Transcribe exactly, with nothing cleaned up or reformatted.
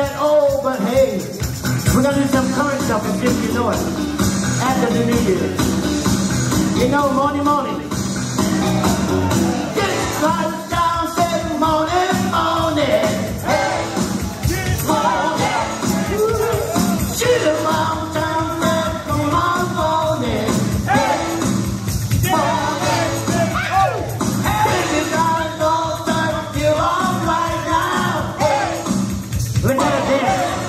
that old, but hey, we're gonna do some current stuff and see if you know it. After the New Year. You know, Mony, Mony. Get it right down, say Mony, Mony. Hey, Mony. She's a long time man, come on, Mony. Hey, Mony. Take it down, don't start, you're all right now. Hey, we're gonna dance.